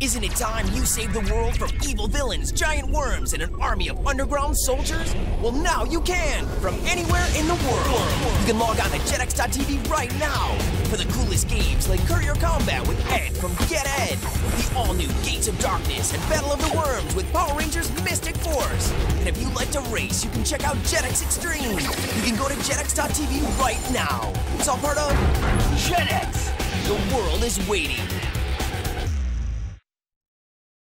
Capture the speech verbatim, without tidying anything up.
Isn't it time you saved the world from evil villains, giant worms, and an army of underground soldiers? Well, now you can, from anywhere in the world. You can log on to Jetix dot T V right now for the coolest games like Courier Combat with Ed from Get Ed, the all-new Gates of Darkness and Battle of the Worms with Power Rangers Mystic Force. And if you like to race, you can check out Jetix Extreme. You can go to Jetix dot T V right now. It's all part of Jetix. The world is waiting.